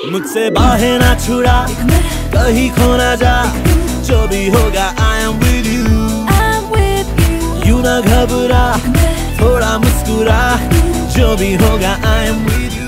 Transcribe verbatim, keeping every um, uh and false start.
मुझसे बाहें ना छुड़ा, कहीं खो ना जा, जो भी होगा I am with you, यू ना घबरा, थोड़ा मुस्कुरा, जो भी होगा I am with you।